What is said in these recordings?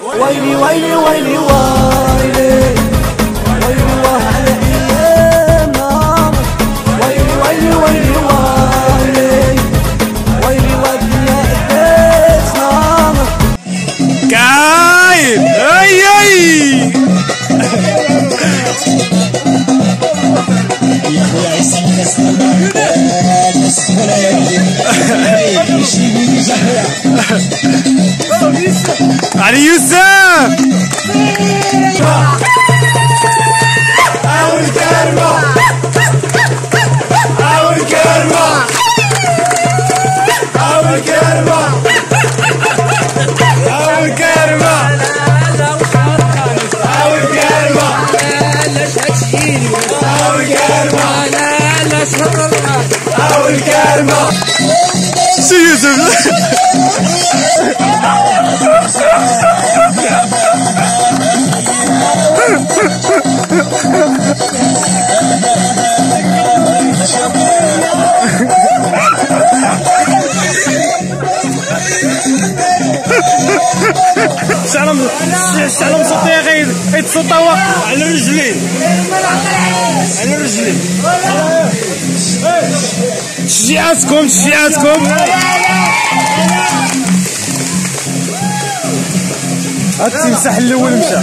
ويلي ويلي ويلي ويلي ويلي واه على ايامنا ويلي ويلي ويلي ويلي ويلي والدنيا قديتنا كاين اي علي يوسف سي يوسف الشعلم صوتي غير يتصوتوا على الرجلين على الرجلين تشجيعاتكم هاد التمساح الاول مشى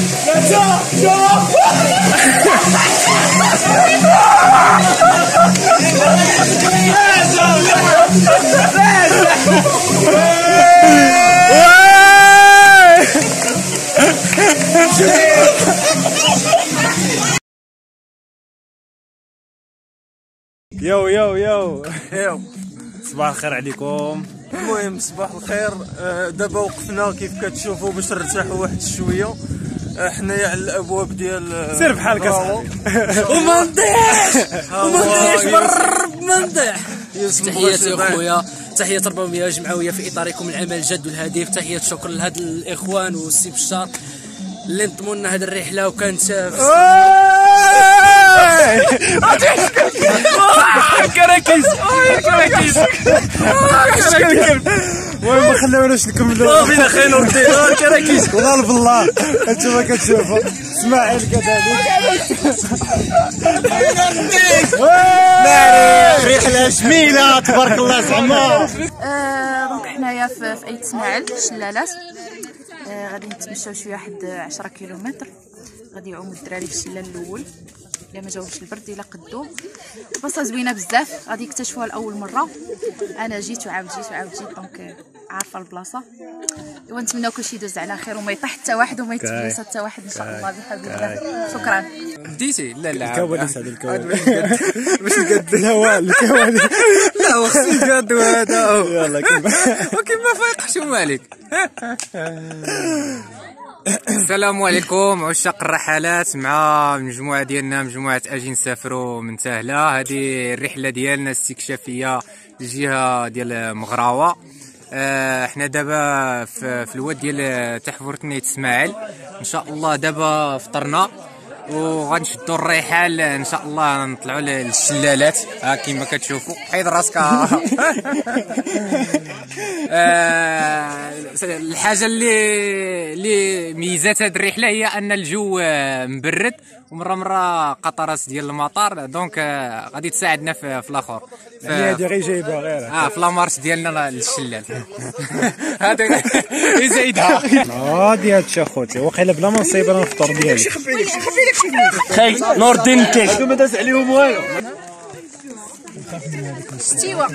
يو يو يو يو صباح الخير عليكم. المهم صباح الخير. دابا وقفنا كيف كتشوفوا باش نرتاحوا واحد شويه حنايا على الابواب ديال سير بحالك وما نضيعش ما نضيع. تحياتي اخويا، تحيه تربويه جمعويه في اطاركم العمل الجد والهديف. تحيه شكر لهاد الاخوان والسي بشار اللي نظموا لنا هذه الرحله وكانت كراكيس المهم ما خليوناش نكملوا فينا خاين ودي كراكيس والله بالله انتما كتشوفوا اسماعيل كذلك رحله جميله تبارك الله زعما. دونك حنايا في ايت اسماعيل الشلالات. غادي نتمشاو شويه واحد 10 كيلومتر. غادي يعوموا الدراري في الشلال الاول الا ما جاوبش البرد الا قدو. بلاصه زوينه بزاف غادي يكتشفوها لاول مره. انا جيت وعاود جيت دونك عارفه البلاصه. ونتمناو كلشي يدوز على خير وما يطيح حتى واحد وما يتبلس حتى واحد ان شاء الله بحول الله. شكرا. بديتي لا الكواليس هذا الكواليس باش نقد الهواء الكواليس لا خصني نقاد هذا يلا وكيما فايقش مالك. السلام عليكم عشاق الرحلات، مع مجموعه ديالنا مجموعه اجي نسافروا من سهله. هذه الرحله ديالنا الاستكشافيه للجهه ديال مغراوه. احنا دابا في الواد ديال تحفورة نيت اسماعيل ان شاء الله. دابا فطرنا وغنشدوا الرحال ان شاء الله نطلعوا للشلالات كما كتشوفوا. حيد راسك. الحاجه اللي ميزات هذه الرحله هي ان الجو مبرد ومره قطرات ديال المطار دونك غادي تساعدنا في الاخر. هذه غير جايبه غير في لامارش ديالنا للشلال. هذا يزيدها هادي هادشي اخوتي. وقيله بلا ما نصيب انا الفطور ديالي. خي نور الدين الكيك هادو ما داز عليهم والو. استيوا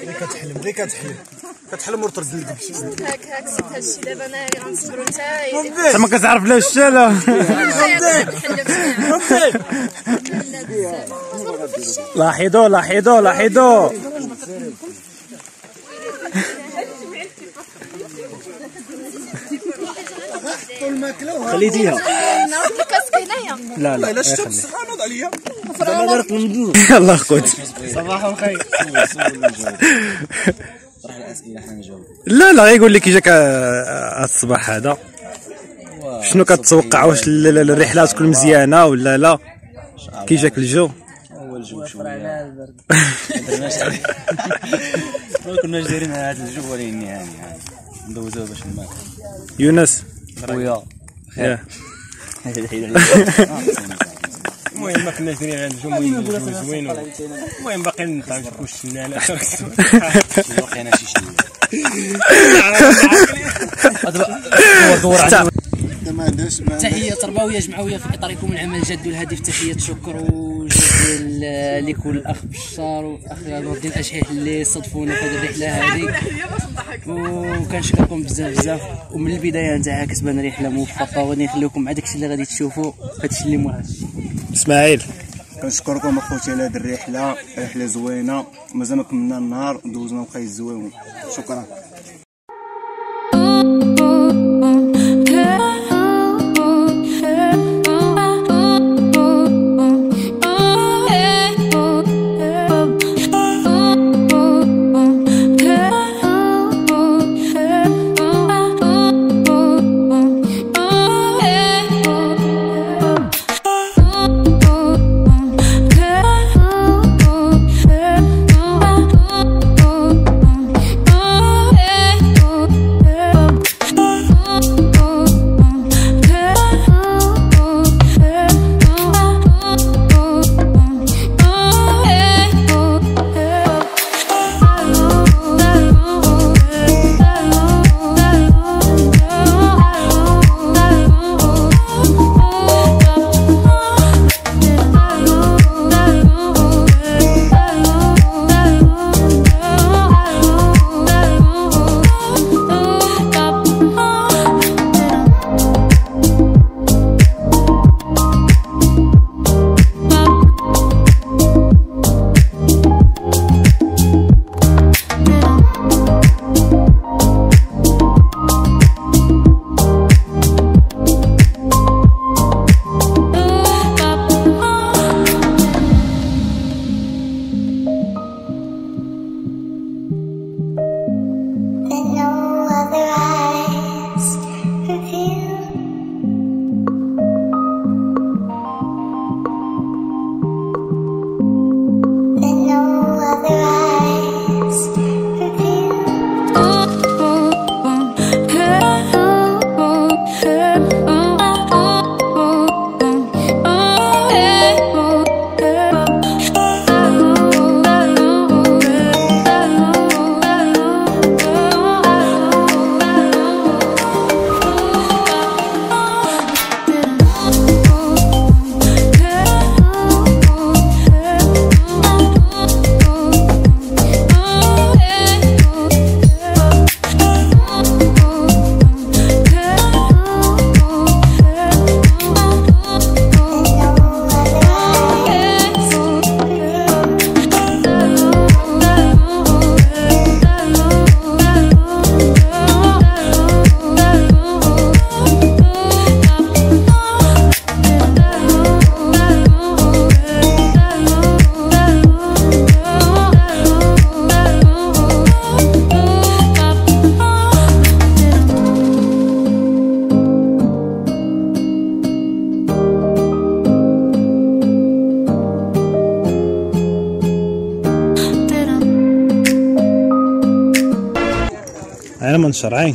كتحلم ورترز لك هاك سيت هادشي دابا انا غنصبروا نتايا ما كتعرف لا الشاله. لاحظوا خليتيها لا لا الشمس سبحان عليا يلا خوتي صباح الخير. طرح الاسئله حنا نجاوب. لا غيقول لك كي جاك الصباح هذا شنو كتوقع؟ واش الرحله تكون مزيانه ولا لا؟ كي جاك الجو؟ هو الجو شويه ما كناش دايرين هذا الجو ولا يعني ندوزوه باش نمات. يونس خويا ياه. المهم ما كناش دايرين على الجو زوين. المهم باقي نطلعوا نشوفوا الشناله. واقينا شي شويه. تحية تربوية جمعوية في إطاركم العمل الجاد والهادف. تحية شكر وجد لكل الأخ بشار والأخ نور الدين أشحيح اللي صدفونا في هذه الرحلة هذه، وكنشكركم بزاف. ومن البداية نتاعها كتبان رحلة موفقة، وغادي نخليكم مع داكشي اللي غادي تشوفوا هادشي اللي موراش. اسماعيل كنشكركم اخوتي على هذه الرحله زوينه، مازال ما كملنا النهار دوزنا وبقى زوين. شكرا. انا منشرعين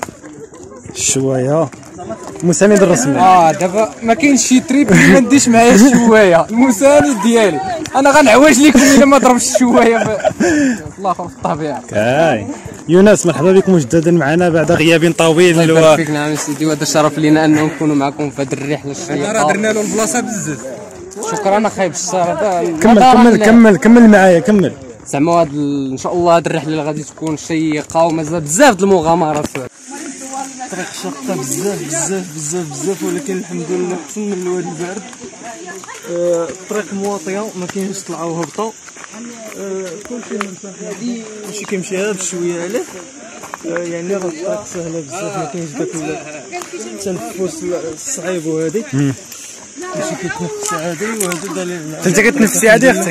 الشوايه المساند الرسمي. دابا ما كاينش شي تريب ما نديش معايا الشوايه المساند ديالي. انا غنعواج لكم الا ما ضربش الشوايه في الاخر في الطبيعه. كاي يونس مرحبا بكم مجددا معنا بعد غياب طويل. الله يبارك فيك. نعم سيدي، وهذا الشرف لينا انه نكونوا معكم في هذه الرحله الشيقه. راه درنا له البلاصه بزاف. شكرا اخاي بشار. كمل معايا كمل. زعما هاد ان شاء الله هاد الرحله اللي غادي تكون شيقه ومازال بزاف د المغامرات. الطريق شاقه بزاف ولكن الحمد لله احسن من الوادي البارد. الطريق مواطيه ما كاينش طلعه وهبطه. كلشي مرتاح، كلشي كيمشي غير بشويه عليه. يعني راه الطريق سهله بزاف، ما كاينش داك التنفس الصعيب وهادي. كلشي كيتنفس عادي وهذا دليل. انت كتنفسي عادي اختي؟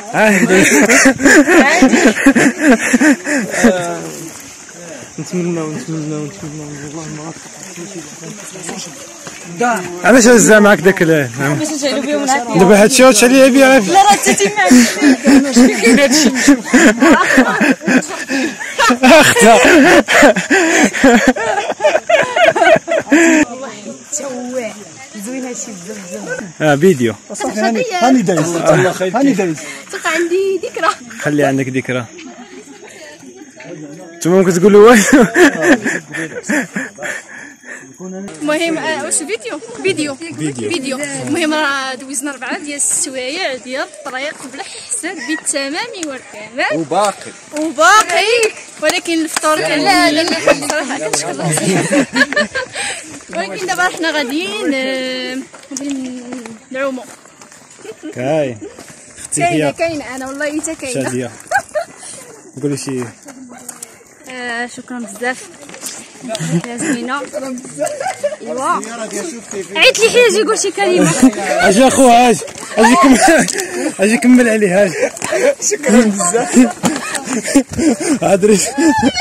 نتمنى والله ما علاش هزها معاك داك باش نشعلوا بهم العافيه. دابا هادشي وتشعليها بها. لا راه انت تيما كاين هادشي اختها والله تواه زوين هادشي بزاف. فيديو هاني دايز هاني دايز تبقى عندي ذكرى. خلي عندك ذكرى. نتوما ممكن تقولوا والو. المهم واش فيديو المهم راه دوزنا 4 ديال السوايع ديال الطريق بالحسن بالتمام والكمال وباقي ولكن الفطور كان لا صراحه كنشكر ولكن دابا حنا غاديين نعومو. كاين اختي هي كاينه انا والله حتى كاينه. شاديه قولي شي. شكرا بزاف يا زوينه. ايوا عيط لي حاجه قول شي كلمه. اجي اخوها اجي كمل عليه اجي. شكرا بزاف. ادريس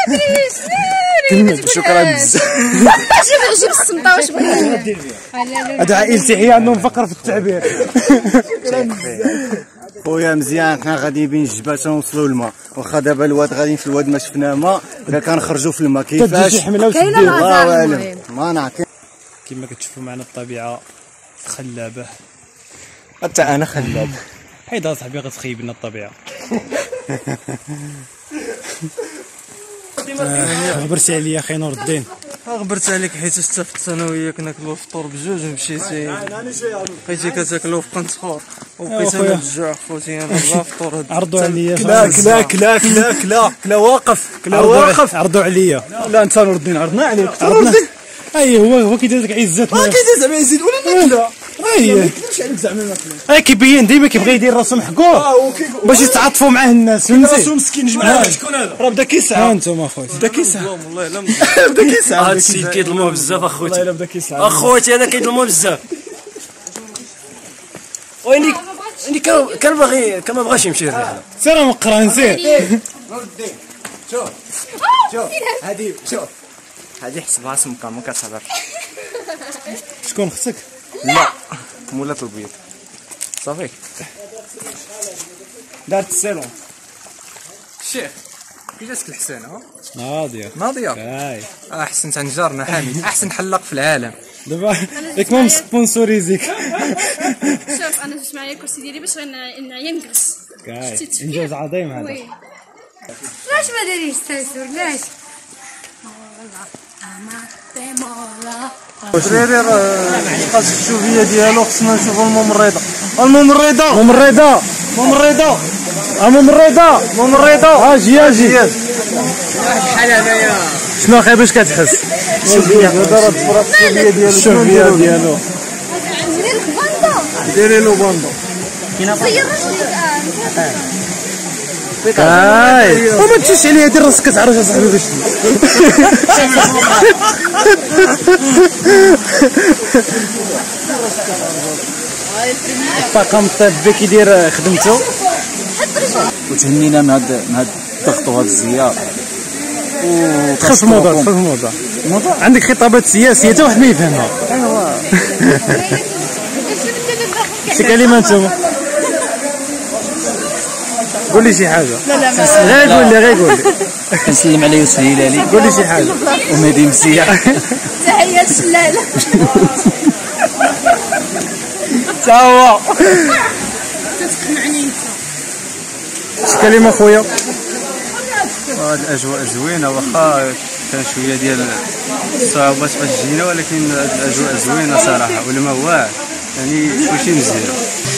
كمل. شكرا بزاف. جيب السمطه واش بغيتي. هذا عائلتي هي عندهم فقر في التعبير. خويا مزيان، حنا غاديين بين الجبال تنوصلوا للماء، واخا دابا الواد غاديين في الواد ما شفنا ماء، الا كنخرجوا في الماء كيفاش كاينه الله اعلم. ما نعرف. كما كتشوفوا معنا الطبيعه خلابه. حتى انا خلاب. حيد صاحبي غتخيب لنا الطبيعه. غبرتي عليا اخي نور الدين. غبرت عليك حيت اتفقت انا وياك ناكلوا الفطور بجوج ومشيتي بقيتي كتاكلوا في قنطفور وبقيت انا بالجوع خوتي. انا بلا فطور. عرضوا عليا. كلا واقف عرضوا عليا. لا انت نور الدين عرضنا عليك. اي هو كيدير لك عزات. ما كيدير زعما يزيد ولا ناكله. ما كيديرش عليك زعما الماكله. كيبين ديما كيبغي يدير راسو محقور باش يتعاطفوا معاه الناس. فهمتي راسو مسكين. جمع شكون هذا؟ راه بدا كيسعى. انتم اخويا بدا كيسعى والله الا بدا كيسعى. هذا السيد كيظلموه بزاف اخوتي. والله الا بدا كيسعى اخوتي هذا كيظلموه بزاف. ويني كان ما بغاش يمشي الرحله. سير مقران سير. شوف هذه حسبها سمكه ما كتهضر. شكون اختك؟ لا مولات البيض صافي دارت السيلون. الشيخ كي جاتك الحسانه؟ ناضيه. كاي احسنت عن جارنا حامد احسن حلاق في العالم. دابا ياك ما مسبونسوريزيك. شوف انا جبت معايا الكرسي ديالي باش نعيا نجلس. كاي انجاز عظيم هذا. علاش ما دايريش التايسور علاش؟ دراري راه خاص الشوفيه ديالو خصنا نشوفوا الممرضه. اجي شحال هنايا شنو اخي باش كتحس؟ الشوفيه ديالو ديري له باندو. وما تمشيش عليا دير راسك كتعرج اصاحبي باش الطاقم الطبي كيدير خدمته. وتهنينا من هاد الضغط وهاد الزياره. خف موضوع عندك خطابات سياسيه حتى واحد ما يفهمها. شي كلمه نتوما قول لي شي حاجه. غير قول لي كنسلم على يوسف الهلالي. قول لي شي حاجه. ومهدي مسيح. تحيه الشلاله. تا هو شي كلمه خويا. هاد الاجواء زوينه واخا كان شويه ديال الصعوبات باش جينا، ولكن هاد الاجواء زوينه صراحه والماء واعر يعني كلشي مزيان.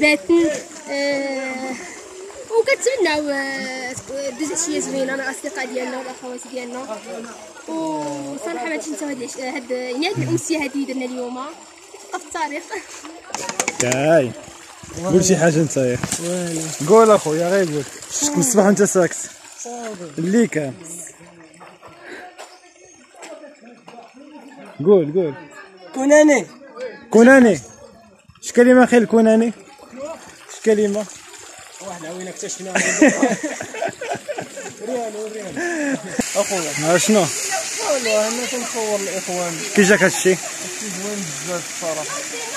باتن وكنتمناو دوز عشيه زوينه انا الاصدقاء ديالنا والاخوات ديالنا وصراحه ما تنساو هاد يعني هاد الامسيه هادي درنا اليوم تبقى في التاريخ. كاي قول شي حاجه انت ياك قول اخويا غير قول شفتك من الصباح وانت ساكت اللي كان قول كوناني اش كلمه خير كوناني اش كلمه واحد عاوينا اكتشفنا ريان اخويا شنو والله انا كنصور الاخوان كي جاك هادشي زوين بزاف الصراحه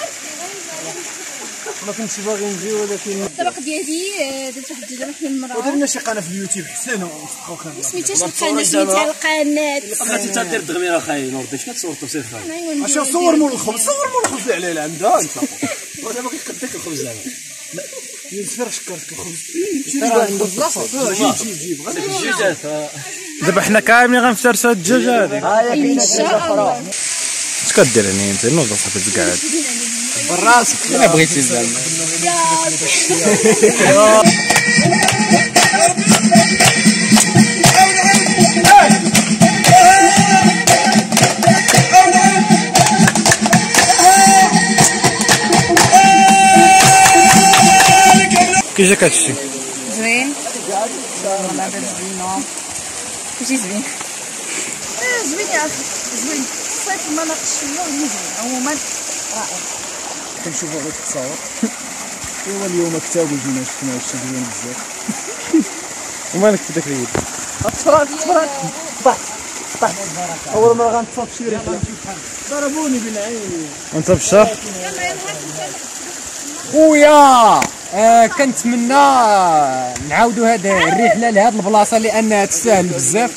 ما كنتش باغي نجي ولكن الطبق ديالي درت واحد الدجاجه محميه المراه ودرنا شي قناه في اليوتيوب حسنه سميتها القناه سميتها القناه قبل انت دير الدغميره خاي نور باش كتصور التفسير خاي اش صور مول الخبز على العمده انت ودابا كيقدك الخبز زعما يزفر شكرك الخبز عند البلاصه جيب غادي الدجاجات دابا حنا كاملين غنفترسوا هاد الدجاجه هادي ان شاء الله. اش كدير هنا انت نوض صافي تقعد براسك انا بغيتي زعما كي جاك هادشي زوين والله زوينه كلشي زوين زوين يا اخي زوين الصيف ما ناقص شويه ولي زوين عموما رائع. كنشوفو غير التصاور ايوا اليوم كتاب وجينا شفنا هادشي زوين بزاف ومالك في داك اليد تفرج طاح اول مره غنتصاب شي رحله ضربوني بالعين وانت بالشهر خويا كنتمنى نعاودوا هذه الرحله لهذه البلاصه لانها تستاهل بزاف.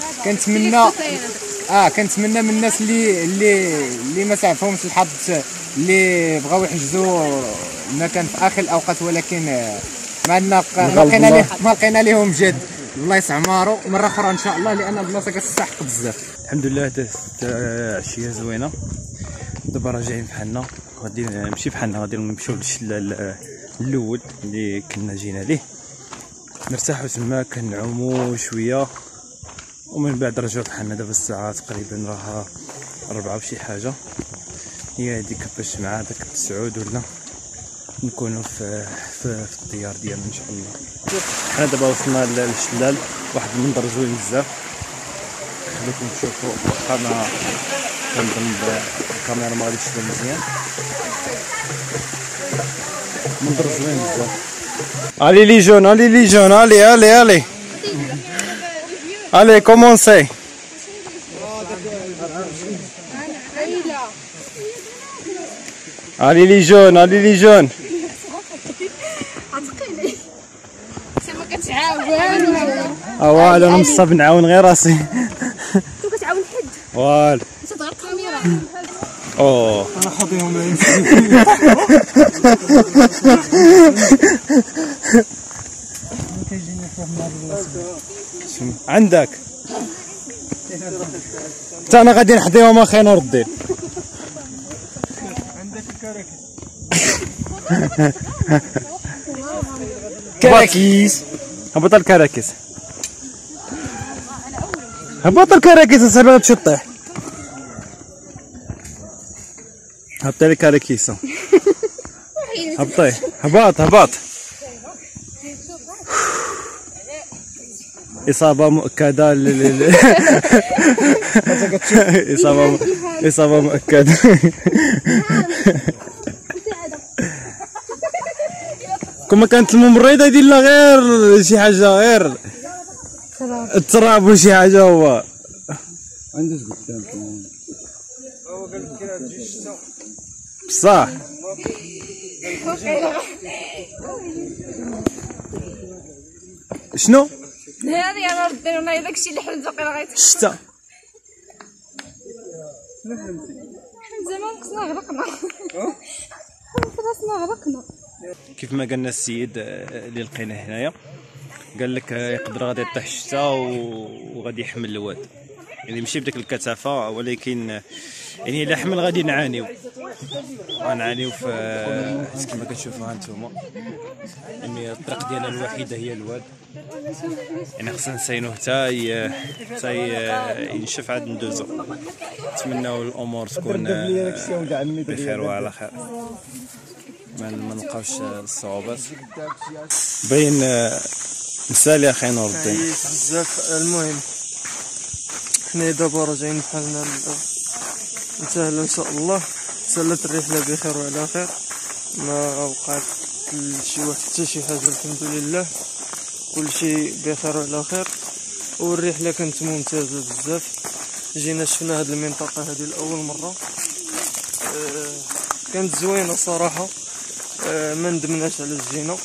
كنتمنى من الناس اللي ما سعفهمش الحظ اللي بغاو يحجزوا المكان في اخر الاوقات ولكن ما لقينا لهم جد. الله يسعمارو مره اخرى ان شاء الله لان البلاصه كتستحق بزاف. الحمد لله دازت عشيه زوينه. دابا راجعين بحالنا غادي نمشي بحالنا غادي نمشيو للشلال الاول اللي كنا جينا ليه نرتاحوا تما كنعوموا شويه ومن بعد رجعوا بحالنا. دابا الساعه تقريبا راها 4 وشي حاجه هي هذيك باش مع داك السعود ولا نكونوا في الديار ديالنا ان شاء الله. حنا دابا وصلنا للشلال واحد المنظر زوين بزاف خليكم تشوفوا واخا ما كنظن الكاميرا ما غاديش تبان مزيان. منظر زوين بزاف. الي لي جون الي كومونسي. الي لي جون ما كتعاون والو انا مصاب نعاون غير راسي. كتعاون حد والو انت تغير الكاميرا. اوه انا حاضيهم عندك حتى انا غادي نحضيهم اخي نردي. كراكيس هبط الكراكيس اصاحبي غتمشي طيح. هبطي لي كراكيسه هبطي هباط إصابة مؤكدة إصابة مؤكدة. كما كانت الممرضة يدير لنا غير شي حاجة غير التراب وشي حاجة هو عنده قدام بصح شنو؟ هذه انا ردينا لنا داكشي اللي حل باقي غير شتا زمان خصنا غرقنا خلاصنا غرقنا. كيف ما قالنا السيد اللي لقيناه هنايا قال لك يقدر غادي يطيح الشتا وغادي يحمل الواد يعني ماشي بديك الكثافه ولكن يعني الا حمل غادي نعانيو غنعانيو في كما كتشوفوا هانتوما. يعني الطريق ديالنا الوحيده هي الواد، يعني خصنا نساينوه حتى ينشف عاد ندوزو. نتمناو الامور تكون بخير وعلى خير، ما نلقاوش الصعوبات. باين مسالي اخي نور الدين بزاف. المهم حنا دابا راجعين بحالنا نتاهل ان شاء الله. سالت الرحله بخير وعلى خير، ما وقعت لشي واحد حتى شي حاجه الحمد لله، كلشي بخير وعلى خير. والرحله كانت ممتازه بزاف. جينا شفنا هاد المنطقه هذه لاول مره، كانت زوينه صراحه، ما ندمناش على جينا.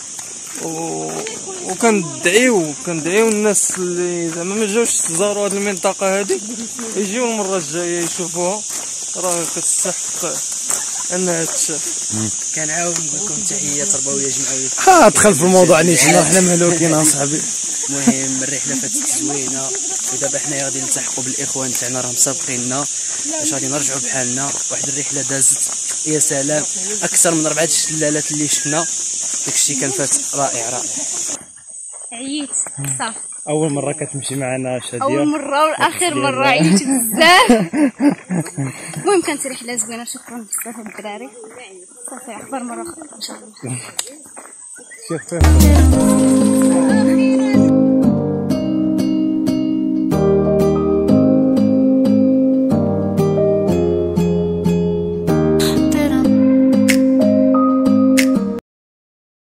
وكندعيو الناس اللي زعما ما جاوش زاروا هاد المنطقه هذه يجيو المره الجايه يشوفوها، راه كتستحق انها تشاف. كنعاود نقول لكم تحيه تربويه جمعويه. دخل في الموضوع نيشنا حنا مهلوكين اصاحبي. المهم الرحله فاتت زوينه، ودابا حنايا غادي نلتحقوا بالاخوان تاعنا راهم سابقيننا باش غادي نرجعوا بحالنا. واحد الرحله دازت يا سلام، اكثر من 4 شلالات اللي شفنا، داكشي كان فات رائع رائع. عييت صافي. اول مره كتمشي معنا شاديه؟ اول مره واخر مره، عييت بزاف. المهم كانت رحله زوينه، شكرا بزاف الدراري. صافي اخبار مره اخرى ان شاء الله. شوف